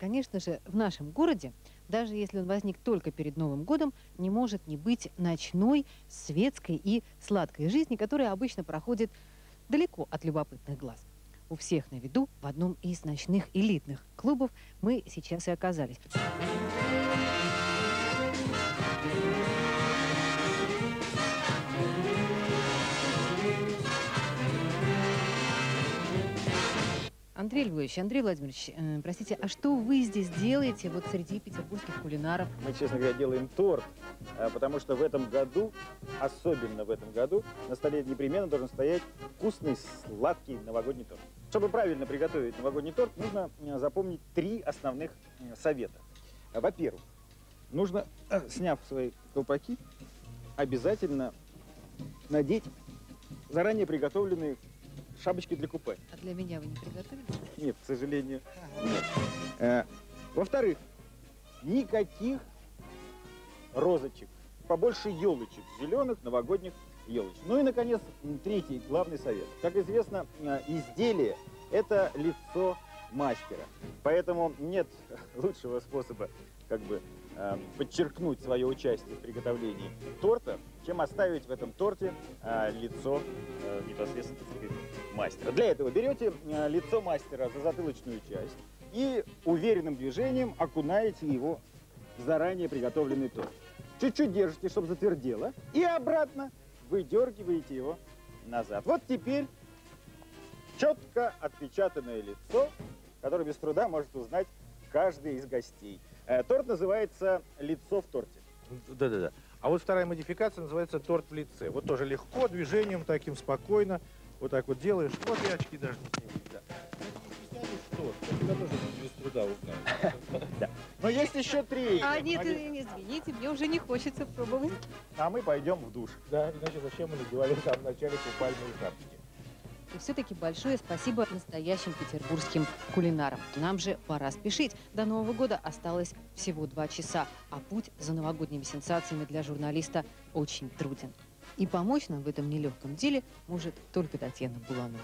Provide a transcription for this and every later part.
конечно же, в нашем городе, даже если он возник только перед Новым годом, не может не быть ночной, светской и сладкой жизни, которая обычно проходит далеко от любопытных глаз. У всех на виду в одном из ночных элитных клубов мы сейчас и оказались. Андрей Львович, Андрей Владимирович, простите, а что вы здесь делаете вот среди петербургских кулинаров? Мы, честно говоря, делаем торт, потому что в этом году, особенно в этом году, на столе непременно должен стоять вкусный, сладкий новогодний торт. Чтобы правильно приготовить новогодний торт, нужно запомнить 3 основных совета. Во-первых, нужно, сняв свои колпаки, обязательно надеть заранее приготовленные шапочки для купания. А для меня вы не приготовили? Нет, к сожалению, нет. Во-вторых, никаких розочек, побольше елочек, зеленых новогодних елочек. Ну и, наконец, 3-й главный совет. Как известно, изделие – это лицо мастера. Поэтому нет лучшего способа подчеркнуть свое участие в приготовлении торта, чем оставить в этом торте лицо непосредственно мастера. Для этого берете лицо мастера за затылочную часть и уверенным движением окунаете его в заранее приготовленный торт. Чуть-чуть держите, чтобы затвердело, и обратно выдергиваете его назад. Вот теперь четко отпечатанное лицо, которое без труда может узнать каждый из гостей. Торт называется «Лицо в торте». Да-да-да. А вот вторая модификация называется торт в лице. Вот тоже легко, движением таким спокойно. Вот так вот делаешь. Вот и очки даже не снимешь. Да. Что? Тебя тоже без труда узнать. Но есть еще 3. А нет, извините, мне уже не хочется пробовать. А мы пойдем в душ. Да, иначе зачем мы надевали в самом начале купальные шапочки? И все-таки большое спасибо настоящим петербургским кулинарам. Нам же пора спешить. До Нового года осталось всего 2 часа, а путь за новогодними сенсациями для журналиста очень труден. И помочь нам в этом нелегком деле может только Татьяна Буланова.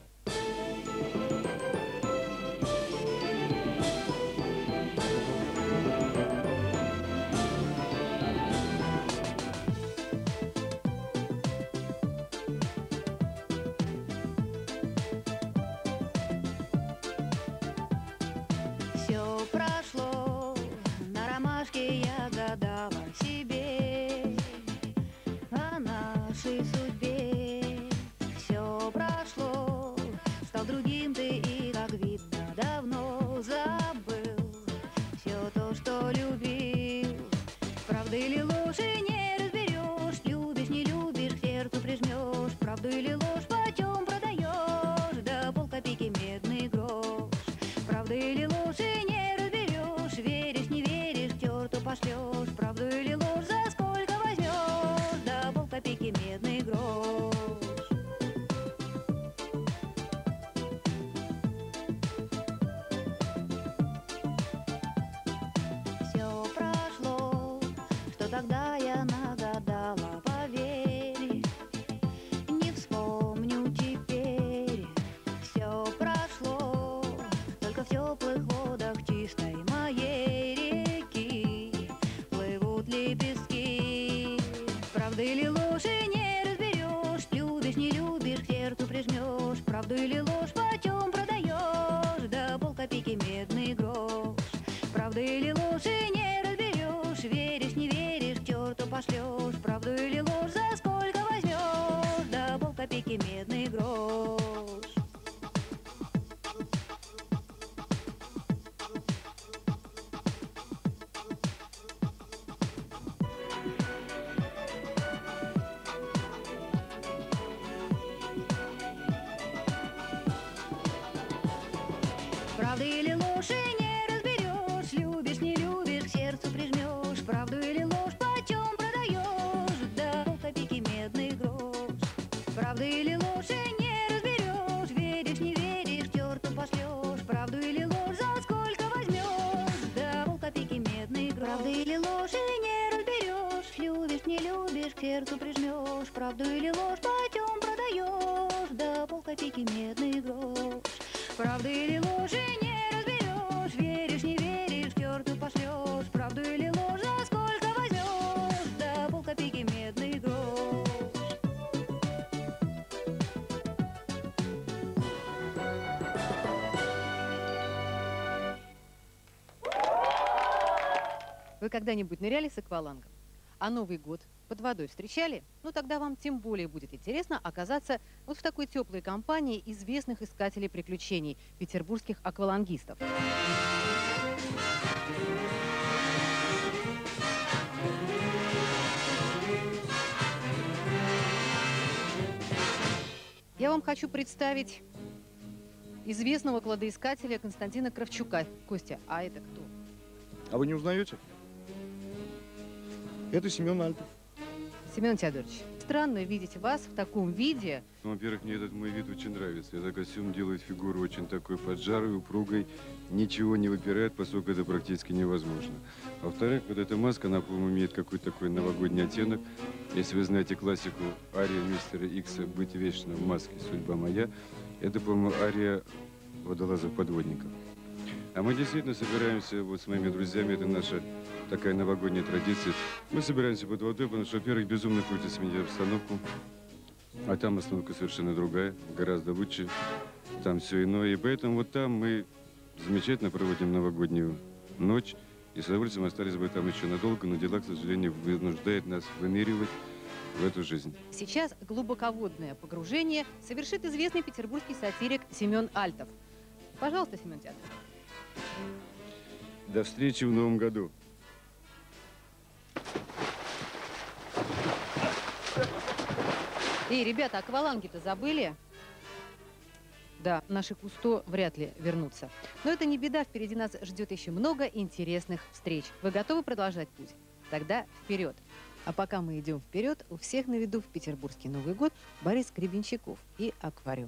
Все прошло, на ромашке я гадала себе о нашей судьбе. Все прошло, стал другим ты и, как видно, давно забыл все то, что любил. Правда или ложь не разберешь, любишь, не любишь, к сердцу прижмешь. Правду или ложь почем продаешь, да полкопейки медный грош. Правда или ложь не разберешь, веришь, не веришь, к черту пошлешь. Правду или ложь за сколько возьмешь, да полкопейки медный грош. Все прошло, что тогда я нагадала, поверь, не вспомню теперь. Все прошло, только в теплых водах чистой моей реки плывут лепестки. Правда или ложь не разберешь, любишь, не любишь, к сердцу прижмешь. Правду или ложь почем продаешь, да полкопейки медный грош. Правда или ложь не разберешь, веришь, не веришь, к черту пошлешь. Правду или ложь за сколько возьмешь, да полкопейки медный грош. Правда или ложь не разберешь, любишь, не любишь, к сердцу прижмешь. Правду или ложь почем продаешь, да полкопейки медный грош. Правда или ложь не разберешь, веришь, не веришь, к черту пошлешь. Правду или ложь за сколько возьмешь, да полкопейки медный грош. Правда или ложь не разберешь, любишь, не любишь, к сердцу прижмешь. Правду или ложь почем продаешь, да полкопейки медный грош. Правда или ложь не разберешь, веришь, не веришь. пошлешь, правду или ложь, за сколько возьмешь, да полкопейки медный грош. Вы когда-нибудь ныряли с аквалангом? А Новый год под водой встречали? Ну, тогда вам тем более будет интересно оказаться вот в такой теплой компании известных искателей приключений, петербургских аквалангистов. Я вам хочу представить известного кладоискателя Константина Кравчука. Костя, а это кто? А вы не узнаете? Это Семен Альтов. Семен Теодорович, странно видеть вас в таком виде. Ну, во-первых, мне этот мой вид очень нравится. Этот костюм делает фигуру очень такой поджарой, упругой, ничего не выпирает, поскольку это практически невозможно. Во-вторых, вот эта маска, она, по-моему, имеет какой-то такой новогодний оттенок. Если вы знаете классику арии мистера Икса «Быть вечно в маске, судьба моя», это, по-моему, ария водолазов-подводников. А мы действительно собираемся вот с моими друзьями, это наша такая новогодняя традиция. Мы собираемся под водой, потому что, во-первых, безумно хочется сменить обстановку, а там обстановка совершенно другая, гораздо лучше, там все иное. И поэтому вот там мы замечательно проводим новогоднюю ночь, и с удовольствием остались бы там еще надолго, но дела, к сожалению, вынуждают нас выныривать в эту жизнь. Сейчас глубоководное погружение совершит известный петербургский сатирик Семен Альтов. Пожалуйста, Семен Теодорович. До встречи в Новом году. Эй, ребята, акваланги-то забыли? Да, наши Кусто вряд ли вернутся. Но это не беда, впереди нас ждет еще много интересных встреч. Вы готовы продолжать путь? Тогда вперед! А пока мы идем вперед, у всех на виду в петербургский Новый год Борис Гребенщиков и аквариум.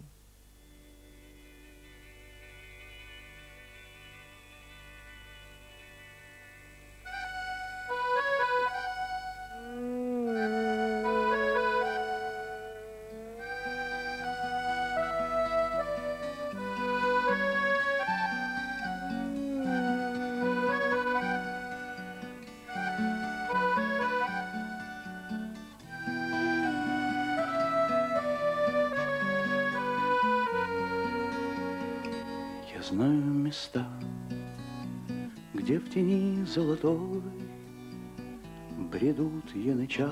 Знаю места, где в тени золотой бредут янычары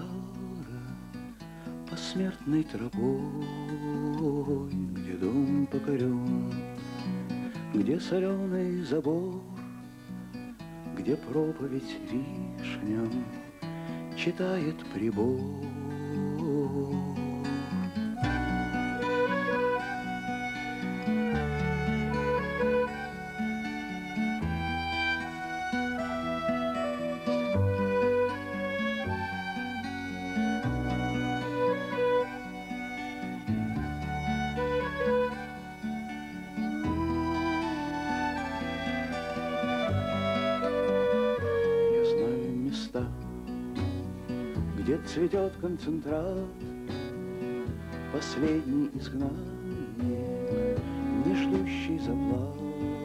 посмертной тропой, где дом покорен, где соленый забор, где проповедь вишням читает прибор. Где цветет концентрат, последний изгнанник, не ждущий заплат,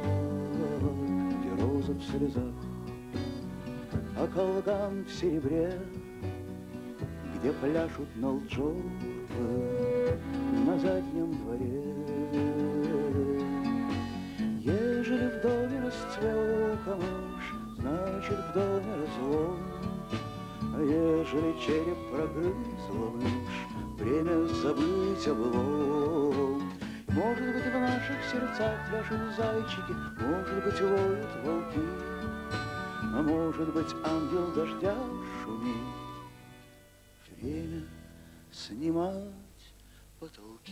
где роза в слезах, а колган в серебре, где пляшут налджоры на заднем дворе. Ежели в доме расцвел камыш, значит в доме разлом. А ежели череп прогрызла мышь, время забыть о былом. Может быть, в наших сердцах пляшут зайчики, может быть, воют волки, а может быть, ангел дождя шумит. Время снимать потолки.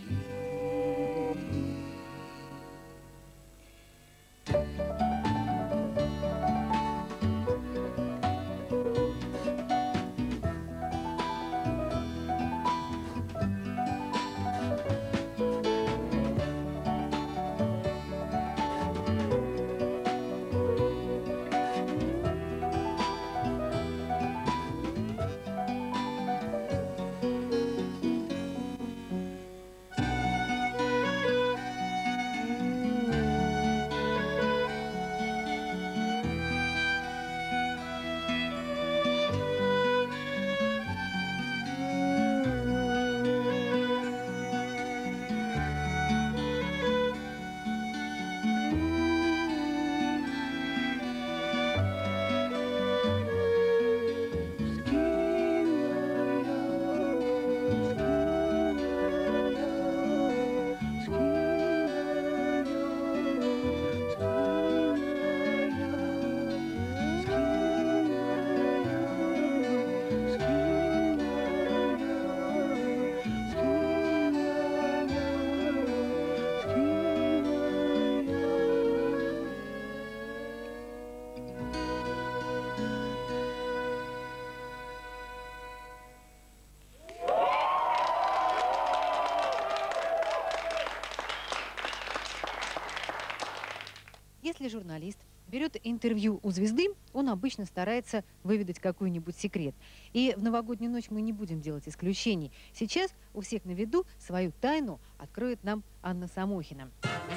Если журналист берет интервью у звезды, он обычно старается выведать какой-нибудь секрет. И в новогоднюю ночь мы не будем делать исключений. Сейчас у всех на виду свою тайну откроет нам Анна Самохина.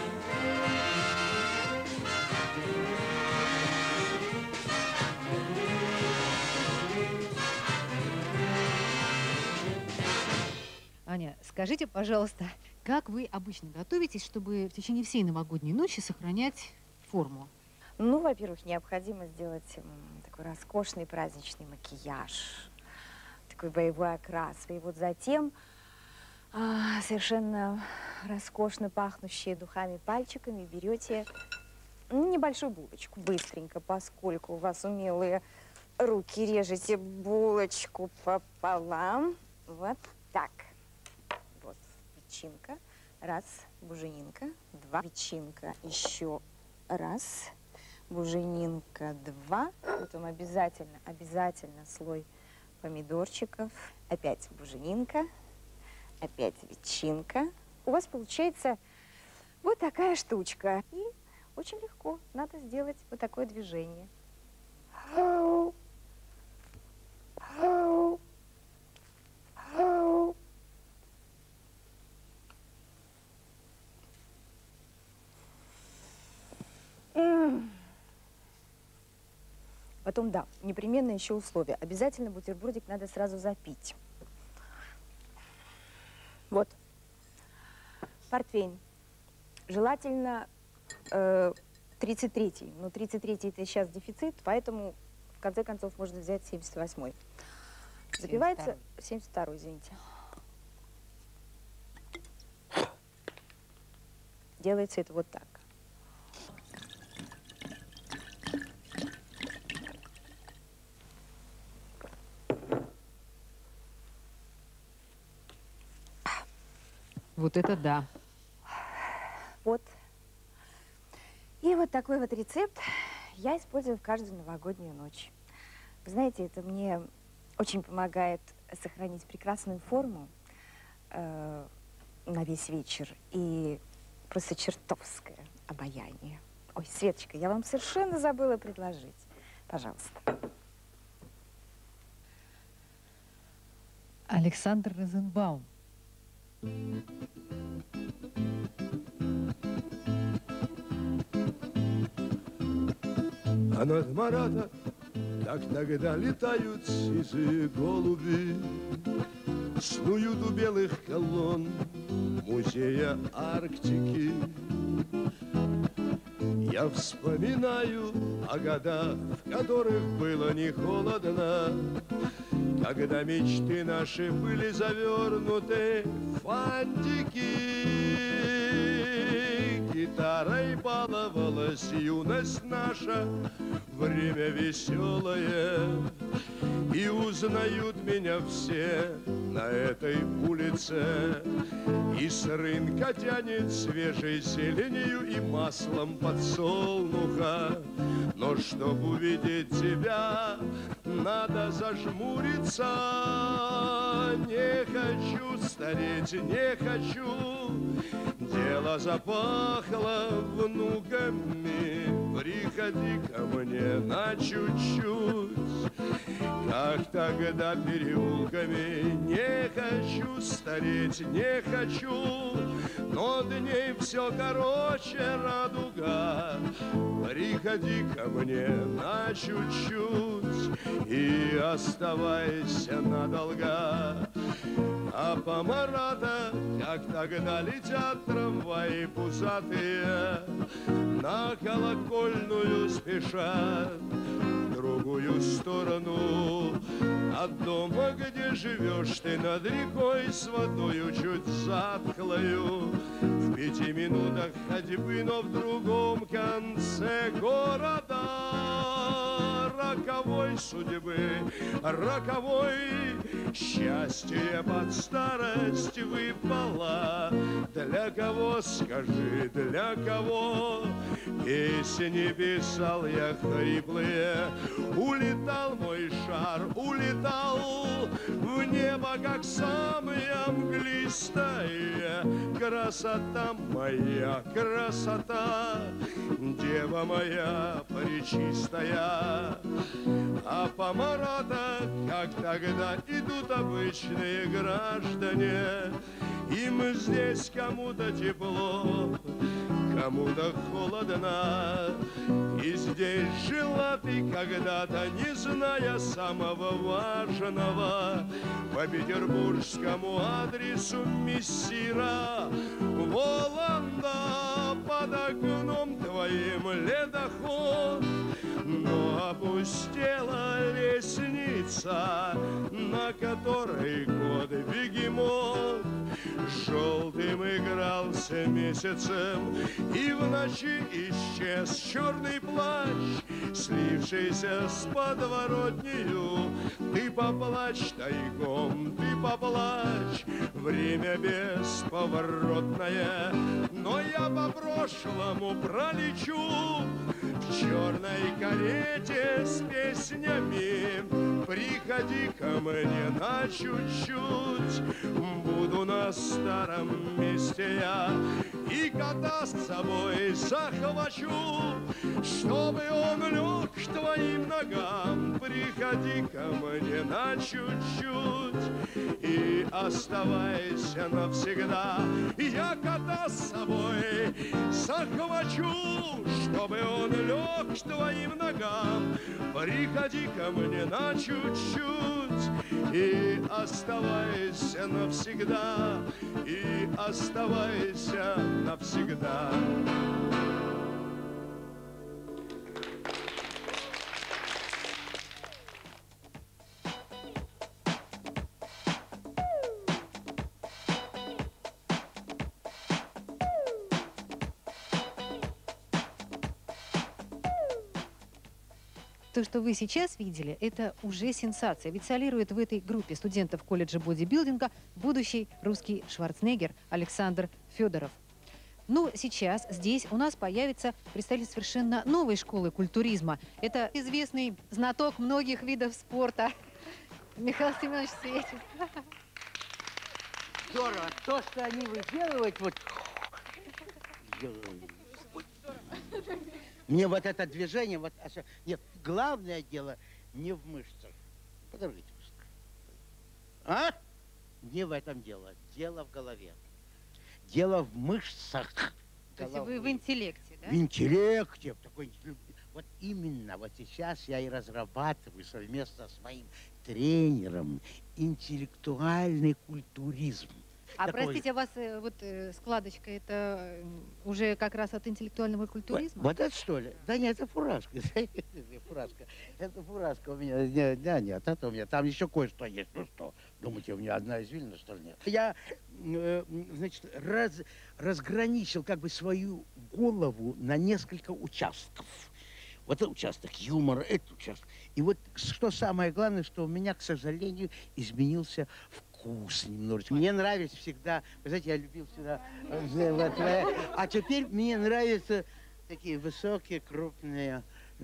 Аня, скажите, пожалуйста, как вы обычно готовитесь, чтобы в течение всей новогодней ночи сохранять форму? Ну, во-первых, необходимо сделать такой роскошный праздничный макияж, такой боевой окрас. И вот затем совершенно роскошно пахнущие духами пальчиками берете небольшую булочку, быстренько, поскольку у вас умелые руки, режете булочку пополам. Вот так. Вот ветчинка. Раз, буженинка. Два. Ветчинка. Еще раз. Буженинка. Два. Потом обязательно слой помидорчиков. Опять буженинка. Опять ветчинка. У вас получается вот такая штучка. И очень легко. Надо сделать вот такое движение. Потом, да, непременно еще условие. Обязательно бутербродик надо сразу запить. Вот. Портвейн. Желательно 33-й. Но 33-й это сейчас дефицит, поэтому в конце концов можно взять 78-й. Запивается 72-й, извините. Делается это вот так. Вот это да. Вот. И вот такой вот рецепт я использую в каждую новогоднюю ночь. Вы знаете, это мне очень помогает сохранить прекрасную форму на весь вечер и просто чертовское обаяние. Ой, Светочка, я вам совершенно забыла предложить. Пожалуйста. Александр Розенбаум. А над Марата так тогда летают сизые голуби, снуют у белых колонн музея Арктики. Я вспоминаю о годах, в которых было не холодно, когда мечты наши были завернуты в фантики. Гитарой баловалась юность наша, время веселое, и узнают меня все на этой улице. И с рынка тянет свежей зеленью и маслом подсолнуха. Но чтоб увидеть тебя, надо зажмуриться. Не хочу стареть, не хочу. Дело запахло внуками. Приходи ко мне на чуть-чуть. Как тогда переулками. Не хочу стареть, не хочу. Но дней все короче радуга. Приходи ко мне на чуть-чуть и оставайся надолго. А по Марата, как тогда летят трамваи пузатые, на колокольную спешат в другую сторону. От дома, где живешь ты над рекой с водою чуть затхлою, в 5 минутах ходьбы, но в другом конце города роковой судьбы, роковой. Счастье под старость выпало. Для кого, скажи, для кого? Песни писал я хриплые. Улетал мой шар, улетал в небо, как самая мглистая. Красота моя, красота, дева моя пречистая. А по Марата, как тогда, идут обычные граждане. Им здесь кому-то тепло, кому-то холодно. И здесь жила ты когда-то, не зная самого важного, по петербургскому адресу мессира Воланда. Под окном твоим ледоход, но опустела лестница, на которой год бегемот желтым игрался месяцем, и в ночи исчез черный плащ, слившийся с подворотнею. Ты поплачь тайком, ты поплачь, время бесповоротное, но я по прошлому пролечу в черной карете с песнями. Приходи ко мне на чуть-чуть, буду на старом месте я, и кота с собой захвачу, чтобы он лег к твоим ногам. Приходи ко мне на чуть-чуть и оставайся навсегда. Я кота с собой захвачу, чтобы он лег к твоим ногам. Приходи ко мне на чуть-чуть и оставайся навсегда, и оставайся навсегда. То, что вы сейчас видели, это уже сенсация. Ведь солирует в этой группе студентов колледжа бодибилдинга будущий русский Шварценеггер Александр Федоров. Ну, сейчас здесь у нас появится представитель совершенно новой школы культуризма. Это известный знаток многих видов спорта Михаил Семенович Светин. Здорово. То, что они выделывают, вот... Мне вот это движение, вот... Нет, главное дело не в мышцах. Подождите, пожалуйста. А? Не в этом дело. Дело в голове. Дело в мышцах. То есть вы в интеллекте, да? В интеллекте. Вот именно вот сейчас я и разрабатываю совместно с моим тренером интеллектуальный культуризм. А такой... простите, у вас складочка, это уже как раз от интеллектуального культуризма? Вот это что ли? Да нет, это фуражка. Фуражка. Это фуражка у меня. Нет, это у меня. Там еще кое-что есть. Ну что, думаете, у меня одна извилина, что ли, нет? Я, значит, разграничил как бы свою голову на несколько участков. Вот этот участок юмора, этот участок. И вот что самое главное, что у меня, к сожалению, изменился вкус немножечко. Мне нравится всегда, вы знаете, я любил всегда, а теперь мне нравятся такие высокие, крупные.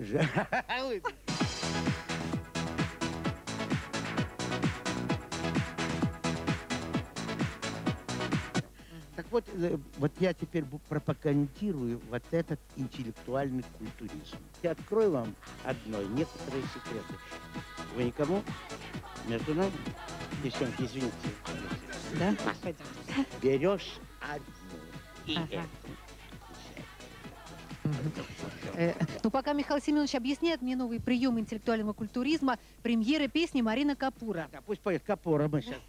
Так вот, я теперь пропагандирую вот этот интеллектуальный культуризм. Я открою вам одно, некоторые секреты. Вы никому? Между нами? Девчонки, извините. Да? Пойдем. Берешь одну и Ну, пока Михаил Семенович объясняет мне новый прием интеллектуального культуризма, премьера песни Марина Капура. Да, пусть поет Капура, мы сейчас...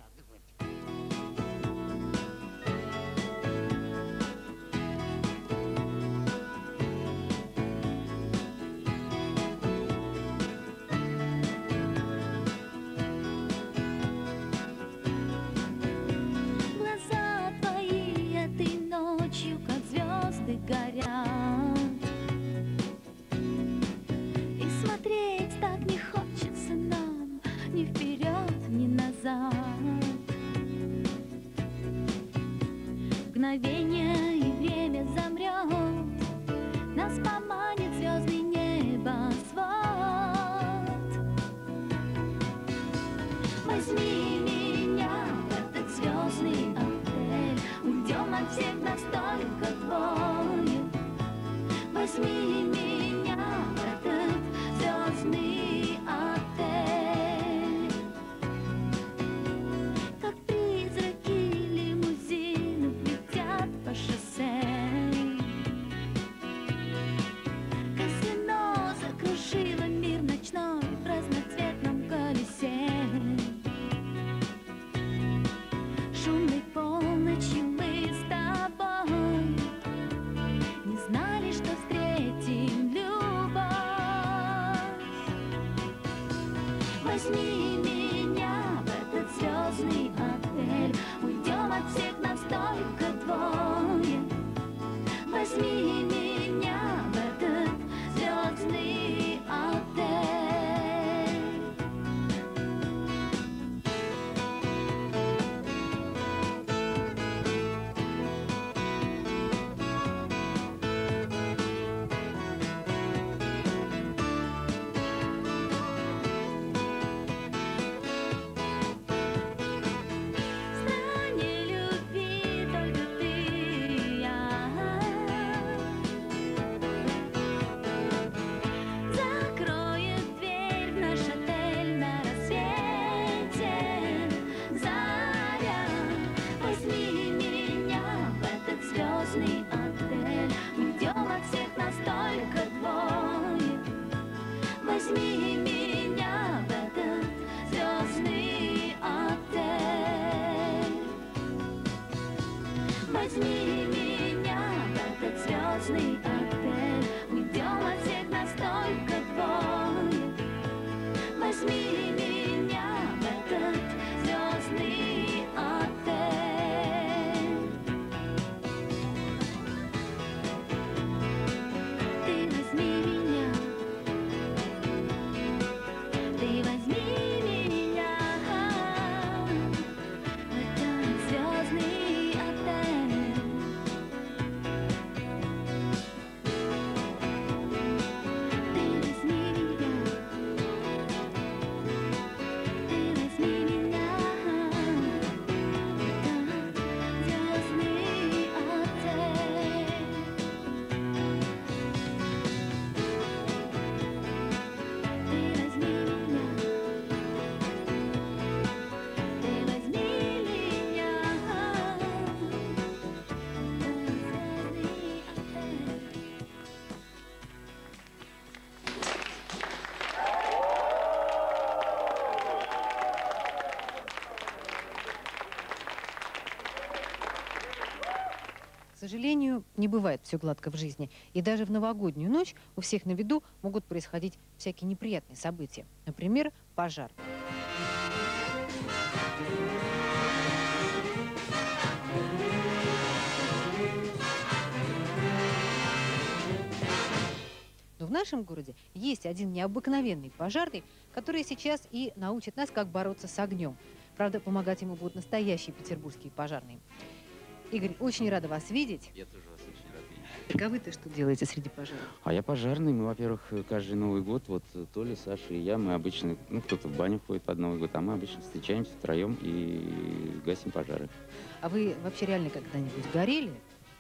горят, и смотреть так не Возьми меня в этот звездный отель. В стране любви только ты и я. Закроет дверь в наш отель на рассвете заря. Возьми меня в этот звездный отель. Уйдем от всех нас только двое. Возьми меня в этот звездный отель. Возьми меня в этот звездный отель. Уйдем от всех нас только двое. Возьми меня в этот звездный отель. Ты возьми меня. Ты возьми меня в этот звездный отель. Ты возьми меня. Ты возьми меня в этот звездный отель. Ты возьми меня. Ты возьми меня в звездный отель. К сожалению, не бывает все гладко в жизни. И даже в новогоднюю ночь у всех на виду могут происходить всякие неприятные события. Например, пожар. Но в нашем городе есть один необыкновенный пожарный, который сейчас и научит нас, как бороться с огнем. Правда, помогать ему будут настоящие петербургские пожарные. Игорь, очень рада вас видеть. Я тоже вас очень рад видеть. Так а вы-то что делаете среди пожаров? А я пожарный. Мы, во-первых, каждый Новый год, вот Толя, Саша и я, мы обычно, кто-то в баню ходит под Новый год, а мы обычно встречаемся втроем и гасим пожары. А вы вообще реально когда-нибудь горели?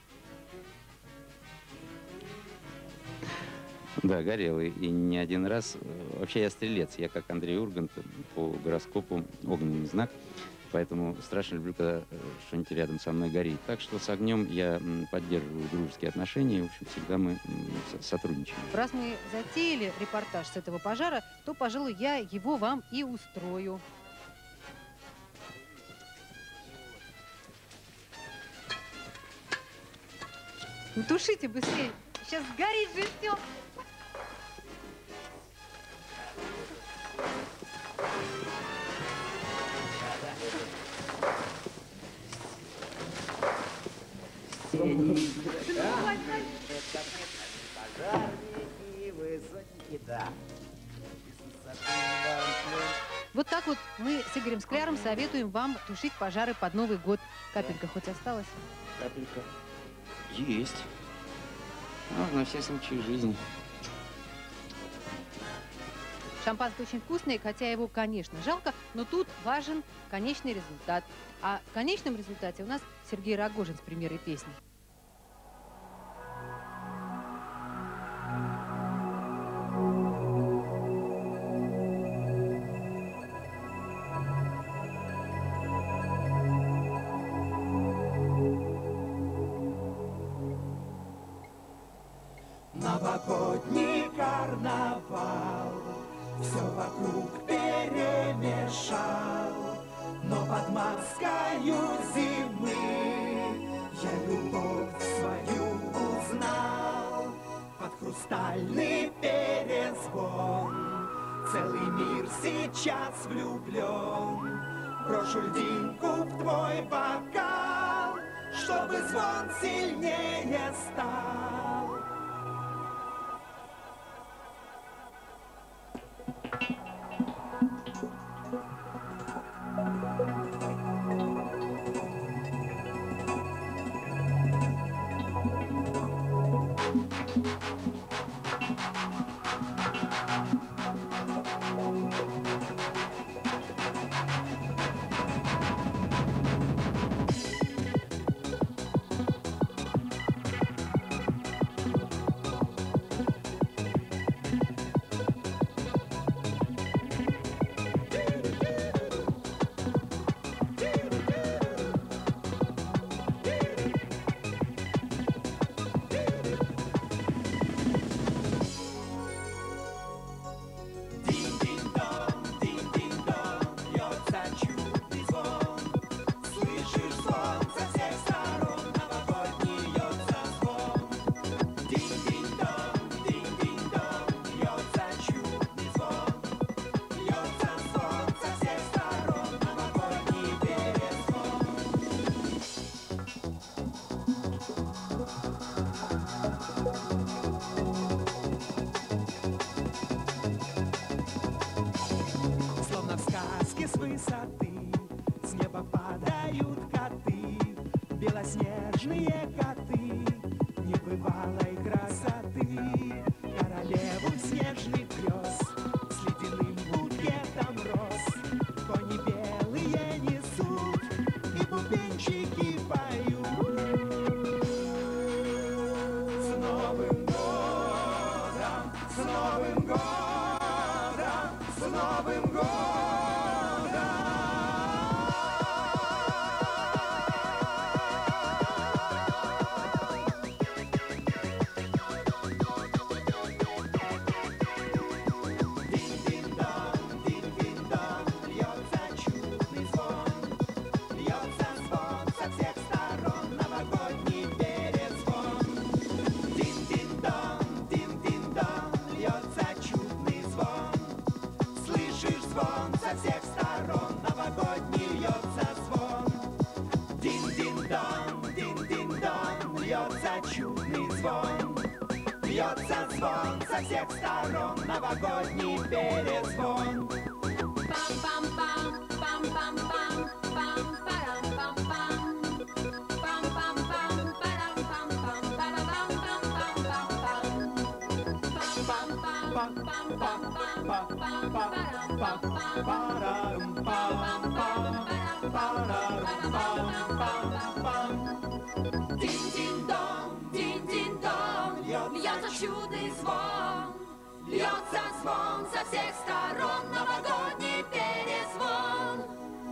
Да, горел. И не один раз. Вообще я стрелец. Я, как Андрей Ургант, по гороскопу огненный знак. Поэтому страшно люблю, когда что-нибудь рядом со мной горит. Так что с огнем я поддерживаю дружеские отношения. В общем, всегда мы сотрудничаем. Раз мы затеяли репортаж с этого пожара, то, пожалуй, я его вам и устрою. Ну, тушите быстрее. Сейчас горит же все. Вот так вот мы с Игорем Скляром советуем вам тушить пожары под Новый год. Капелька хоть осталась? Капелька. Есть. Ну, на все случаи жизни. Шампанское очень вкусное, хотя его, конечно, жалко, но тут важен конечный результат. А в конечном результате у нас Сергей Рогожин с премьерой песни. Новогодний карнавал все вокруг перемешал, но под маскою зимы я любовь свою узнал. Под хрустальный перезвон целый мир сейчас влюблен. Брошу льдинку в твой бокал, чтобы звон сильнее стал. Белоснежные коты небывалой красоты, королеву снежных грез с ледяным букетом роз. Кони белые несут и бубенчики поют. С Новым годом, с Новым годом, с Новым годом. Льется звон со всех сторон, новогодний перезвон. Пам-пам-пам, пам-пам-пам, пам-парам-пам-пам. Пам-пам-пам, парам-пам-пам, парам-пам-пам-пам-пам. Пам-пам-пам, пам-пам-пам, парам-пам-пам, парам-пам-пам-пам-пам. Динь-динь-дон, динь-динь-дон, льется чудный звон. Льется звон со всех сторон, новогодний перезвон.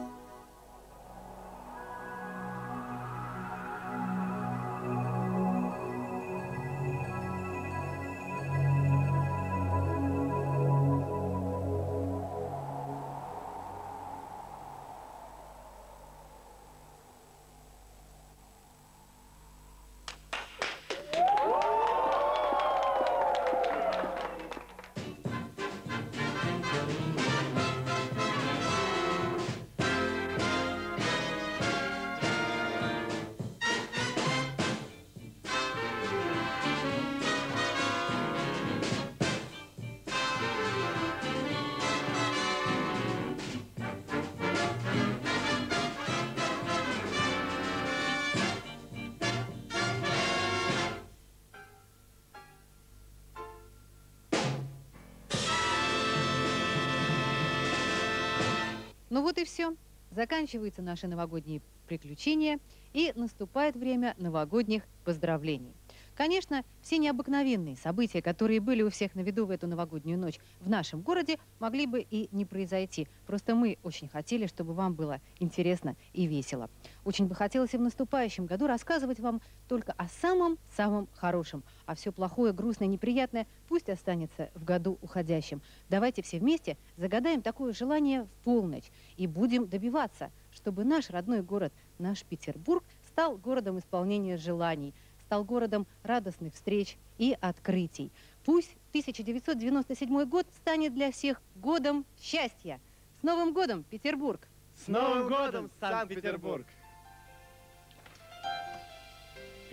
Ну вот и все. Заканчиваются наши новогодние приключения, и наступает время новогодних поздравлений. Конечно, все необыкновенные события, которые были у всех на виду в эту новогоднюю ночь в нашем городе, могли бы и не произойти. Просто мы очень хотели, чтобы вам было интересно и весело. Очень бы хотелось и в наступающем году рассказывать вам только о самом-самом хорошем. А все плохое, грустное, неприятное пусть останется в году уходящем. Давайте все вместе загадаем такое желание в полночь и будем добиваться, чтобы наш родной город, наш Петербург, стал городом исполнения желаний, стал городом радостных встреч и открытий. Пусть 1997 год станет для всех годом счастья. С Новым годом, Петербург! С Новым годом, Санкт-Петербург!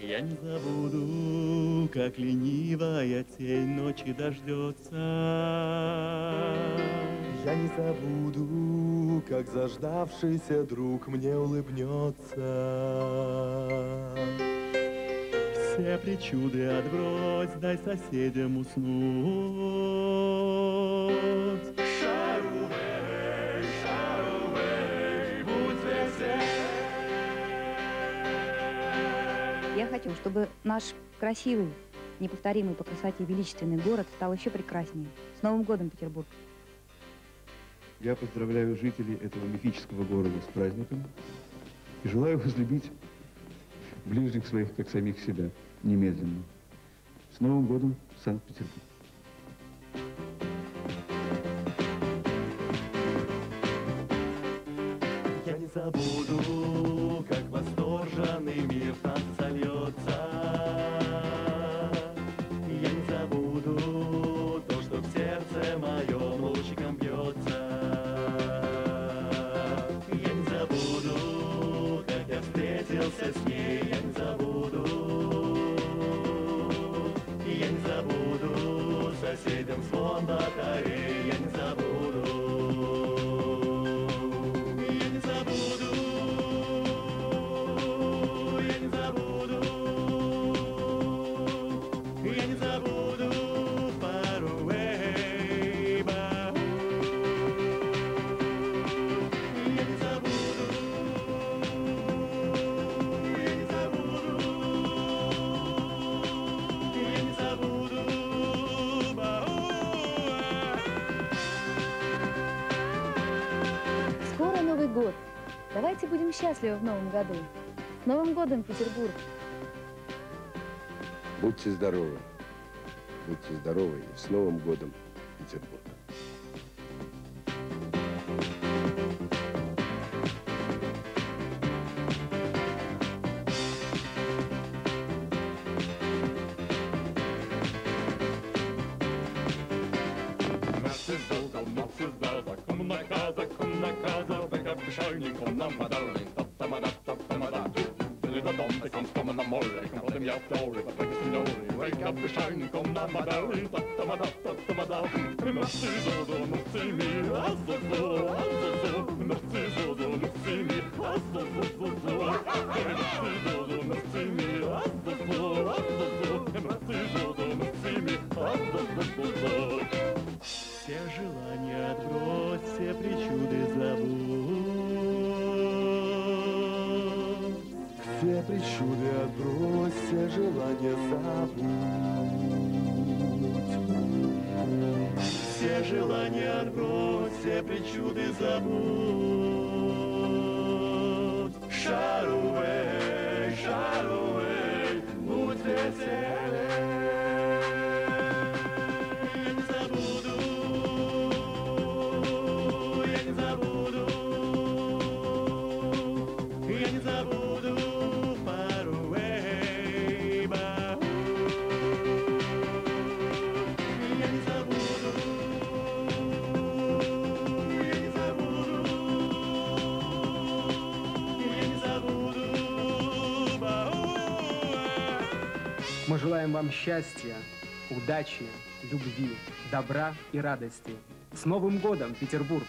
Я не забуду, как ленивая тень ночи дождется. Я не забуду, как заждавшийся друг мне улыбнется. Все причуды отбрось, дай соседям уснуть. Шарувей, шарувей, будь весел. Я хочу, чтобы наш красивый, неповторимый по красоте величественный город стал еще прекраснее. С Новым годом, Петербург! Я поздравляю жителей этого мифического города с праздником и желаю возлюбить ближних своих, как самих себя, немедленно. С Новым годом, Санкт-Петербург! Я не забуду, как восторженный мир в танц сольется. Я не забуду то, что в сердце моем лучиком бьется. Я не забуду, как я встретился с ней. Я не забуду. Я не забуду соседям звон батареи. Я не забуду. Год. Давайте будем счастливы в Новом году. С Новым годом, Петербург! Будьте здоровы. Будьте здоровы. И с Новым годом, Петербург! Kom nam badalling, tatamada, tatamada. Billy the dom, they come from the morning. Come from them out door, but like some nori. Wake up the shine, kom nam badalling, tatamada, tatamada. Merci zozo, merci mi, azozo, azozo. Merci zozo, merci mi, azozo. Merci zozo, merci mi, azozo, azozo. Merci zozo, merci mi, azozo. Все желания отбрось, все причуды забудь. Все причуды отбрось, все желания забудь. Все желания отбрось, все причуды забудь. Шарувей, шарувей, будь веселей. Мы желаем вам счастья, удачи, любви, добра и радости. С Новым годом, Петербург!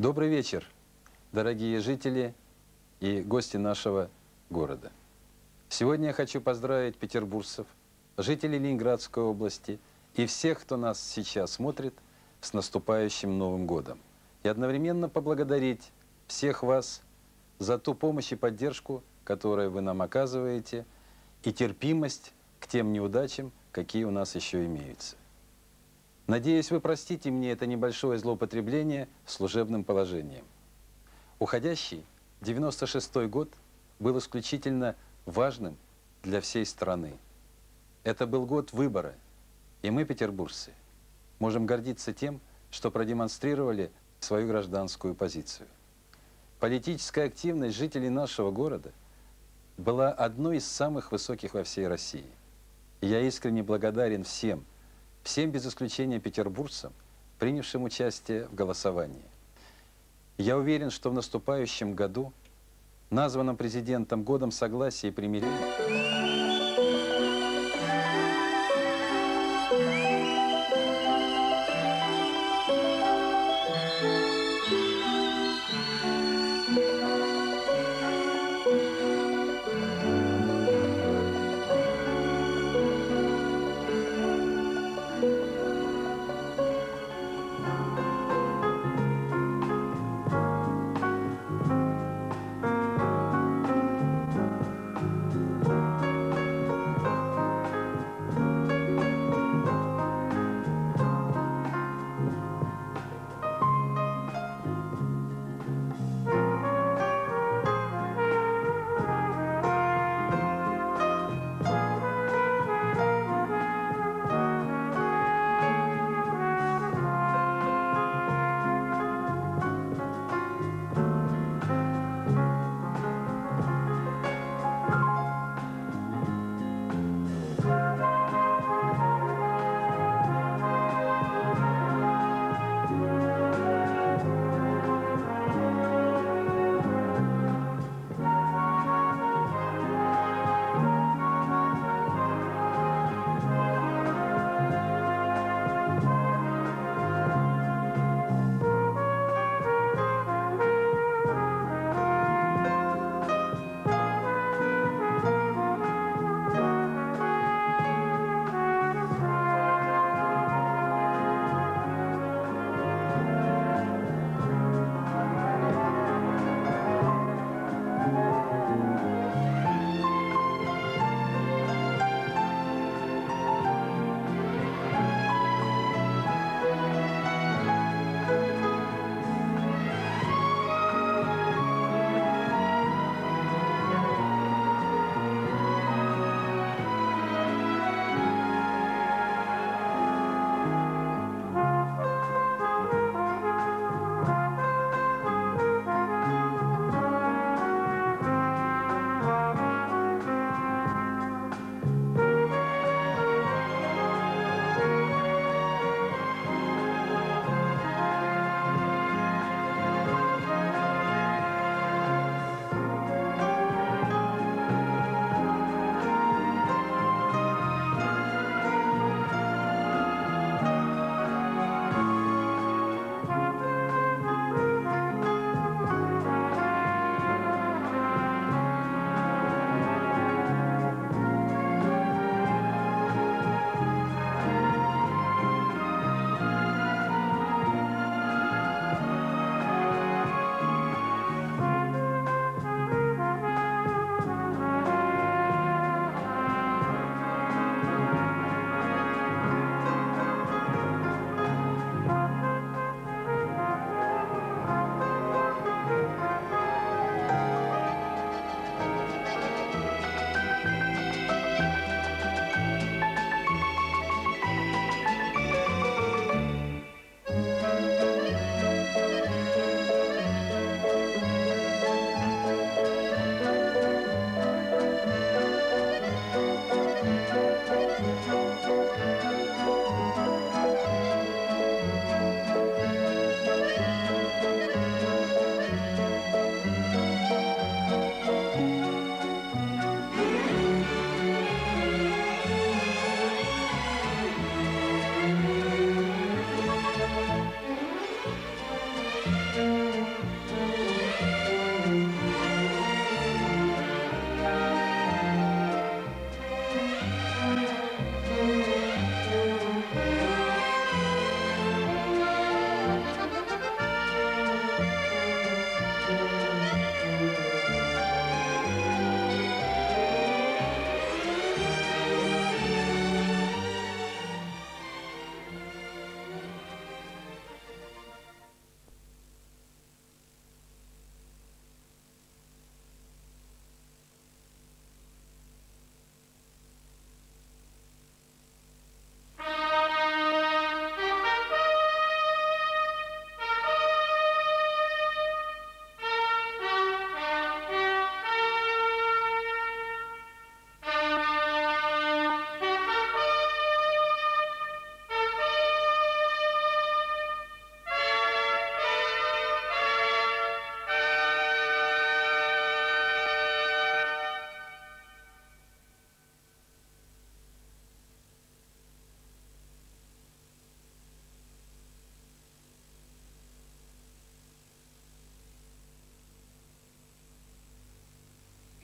Добрый вечер, дорогие жители и гости нашего города. Сегодня я хочу поздравить петербуржцев, жителей Ленинградской области и всех, кто нас сейчас смотрит, с наступающим Новым годом. И одновременно поблагодарить всех вас за ту помощь и поддержку, которую вы нам оказываете, и терпимость к тем неудачам, какие у нас еще имеются. Надеюсь, вы простите мне это небольшое злоупотребление служебным положением. Уходящий 96-й год был исключительно важным для всей страны. Это был год выбора, и мы, петербуржцы, можем гордиться тем, что продемонстрировали свою гражданскую позицию. Политическая активность жителей нашего города была одной из самых высоких во всей России. И я искренне благодарен всем без исключения петербуржцам, принявшим участие в голосовании. Я уверен, что в наступающем году, названном президентом годом согласия и примирения,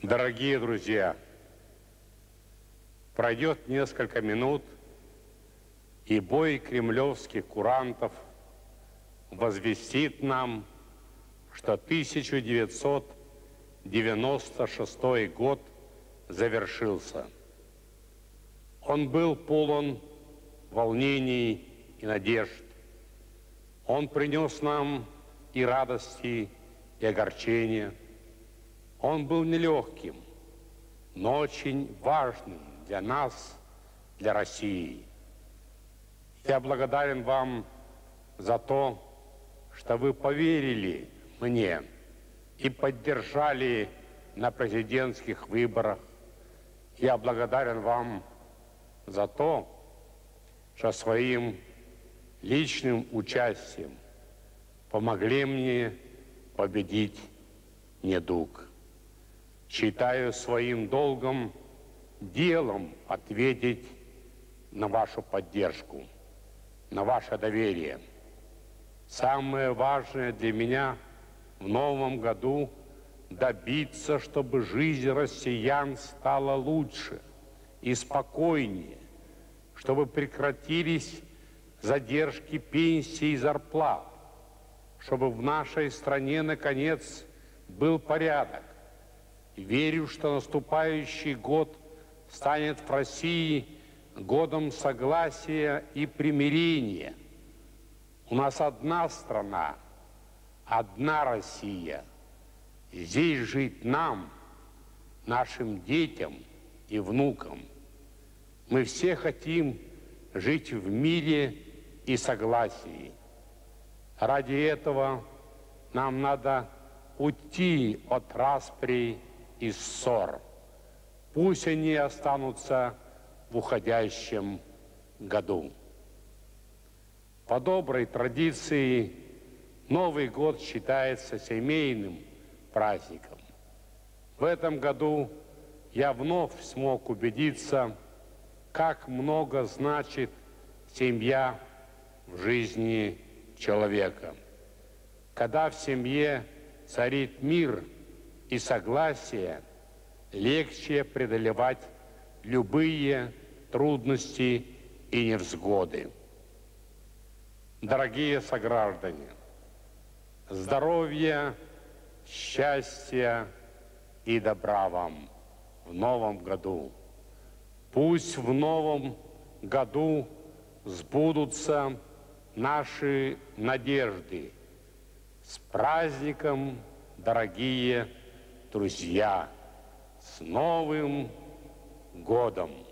Дорогие друзья, пройдет несколько минут, и бой кремлевских курантов возвестит нам, что 1996 год завершился. Он был полон волнений и надежд. Он принес нам и радости, и огорчения. Он был нелегким, но очень важным для нас, для России. Я благодарен вам за то, что вы поверили мне и поддержали на президентских выборах. Я благодарен вам за то, что своим личным участием помогли мне победить недуг. Считаю своим долгом делом ответить на вашу поддержку, на ваше доверие. Самое важное для меня в новом году добиться, чтобы жизнь россиян стала лучше и спокойнее, чтобы прекратились задержки пенсий и зарплат, чтобы в нашей стране, наконец, был порядок. Верю, что наступающий год станет в России годом согласия и примирения. У нас одна страна, одна Россия. Здесь жить нам, нашим детям и внукам. Мы все хотим жить в мире и согласии. Ради этого нам надо уйти от распри и ссор. Пусть они останутся в уходящем году. По доброй традиции Новый год считается семейным праздником. В этом году я вновь смог убедиться, как много значит семья в жизни человека. Когда в семье царит мир и согласие, легче преодолевать любые трудности и невзгоды. Дорогие сограждане, здоровья, счастья и добра вам в новом году. Пусть в новом году сбудутся наши надежды. С праздником, дорогие друзья! С Новым годом!